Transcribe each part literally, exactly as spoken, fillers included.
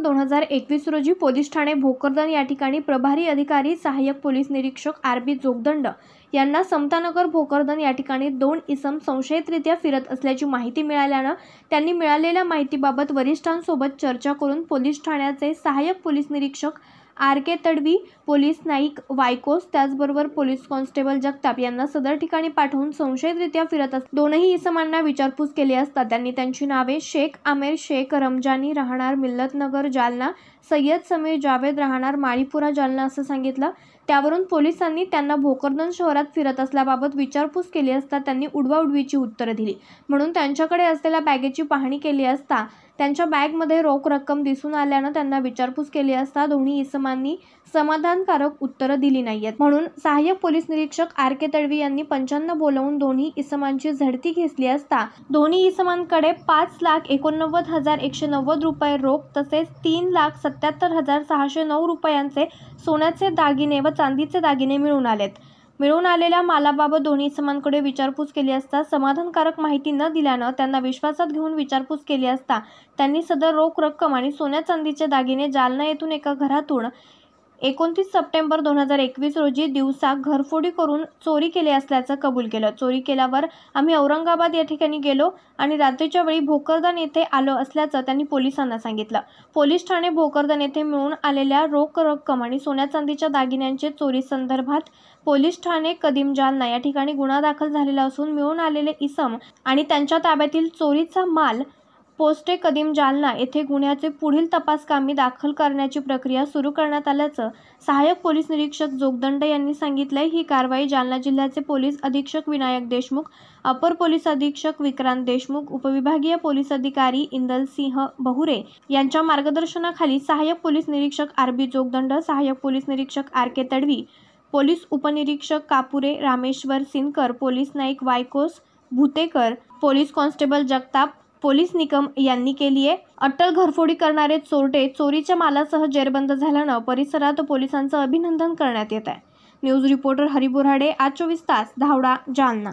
दोन हजार एकवीस रोजी पोलीस ठाणे भोकरदन या ठिकाणी प्रभारी अधिकारी सहाय्यक पोलीस निरीक्षक आर बी जोगदंड यांना समतानगर भोकरदन या ठिकाणी दोन इसम संशयितरित्या फिरत असल्याची माहिती मिळाल्यानं त्यांनी मिळालेल्या माहितीबाबत वरिष्ठांसोबत चर्चा करून पोलीस ठाण्याचे सहाय्यक पोलीस निरीक्षक R K Tadvi, police Naik Waikos त्याचबरोबर पोलीस कॉन्स्टेबल जगताप यांना सदर ठिकाणी पाठवून संशयितरित्या फिरत असलेल्या दोनही इसमांना विचारपूस केली असता त्यांनी त्यांची नावे शेख आमेर शेख रमजानी राहणार मिल्लतनगर जालना, सय्यद समीर जावेद राहणार माळीपुरा जालना असं सांगितलं। त्यावरून पोलिसांनी त्यांना भोकरदन शहरात फिरत असल्याबाबत विचारपूस केली असता त्यांनी उडवाउडवीची उत्तरं दिली। म्हणून त्यांच्याकडे असलेल्या बॅगेची पाहणी केली असता त्यांच्या बॅगमध्ये रोख रक्कम दिसून आल्यानं त्यांना विचारपूस केली असता दोन्ही इसमांनी समाधानकारक उत्तरं दिली नाहीयेत। म्हणून सहाय्यक पोलीस निरीक्षक आर के तडवी यांनी पंचांना बोलावून दोन्ही इसमांची झडती घेतली असता दोन्ही इसमांकडे पाच लाख एकोणनव्वद हजार एकशे नव्वद रुपये रोख तसेच तीन लाख सत्याहत्तर हजार सहाशे नऊ रुपयांचे सोन्याचे दागिने व चांदीचे दागिने मिळून आलेत। मिळून आलेल्या मालाबाबत दोन्ही इसमांकडे विचारपूस केली असता समाधानकारक माहिती न दिल्यानं त्यांना विश्वासात घेऊन विचारपूस केली असता त्यांनी सदर रोख रक्कम आणि सोन्या चांदीचे दागिने जालना येथून एका घरातून एकोणतीस सप्टेंबर दोन हजार एकवीस रोजी दिवसा घरफोडी करून चोरी केली असल्याचं कबूल केलं। चोरी केल्यावर आम्ही औरंगाबाद या ठिकाणी गेलो आणि रात्रीच्या वेळी भोकरदन येथे आलो असल्याचं त्यांनी पोलिसांना सांगितलं। पोलीस ठाणे भोकरदन येथे मिळून आलेल्या रोख रक्कम आणि सोन्या चांदीच्या दागिन्यांचे चोरी संदर्भात पोलीस ठाणे कदीम जालना या ठिकाणी गुन्हा दाखल झालेला असून मिळून आलेले इसम आणि त्यांच्या ताब्यातील चोरीचा माल पोस्टे कदीम जालना येथे गुन्ह्याचे पुढील तपासकामी दाखल करण्याची प्रक्रिया सुरू करण्यात आल्याचं सहाय्यक पोलीस निरीक्षक जोगदंड यांनी सांगितलंय। ही कारवाई जालना जिल्ह्याचे पोलीस अधीक्षक विनायक देशमुख, अपर पोलीस अधीक्षक विक्रांत देशमुख, उपविभागीय पोलीस अधिकारी इंदलसिंह बहुरे यांच्या मार्गदर्शनाखाली सहाय्यक पोलीस निरीक्षक आर बी जोगदंड, सहाय्यक पोलीस निरीक्षक आर के तडवी, पोलीस उपनिरीक्षक Kapure Rameshwar Sinkar, police Naik Waikos Bhutekar, police constable Jagtap, police Nikam यांनी केली आहे। अट्टल घरफोडी करणारे चोरटे चोरीच्या मालासह जेरबंद झाल्यानं परिसरात पोलिसांचं अभिनंदन करण्यात येत आहे। न्यूज रिपोर्टर हरी बोराडे, आज चोवीस तास, धावडा, जालना।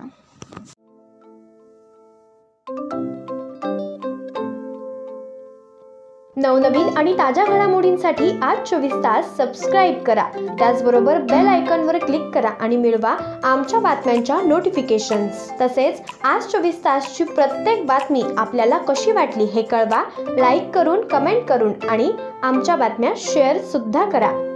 नवनवीन आणि ताज्या घडामोडींसाठी आज चोवीस तास सबस्क्राईब करा। त्याचबरोबर बेल आयकॉनवर क्लिक करा आणि मिळवा आमच्या बातम्यांच्या नोटिफिकेशन्स। तसेच आज चोवीस तासची प्रत्येक बातमी आपल्याला कशी वाटली हे कळवा, लाईक करून, कमेंट करून आणि आमच्या बातम्या शेअर सुद्धा करा।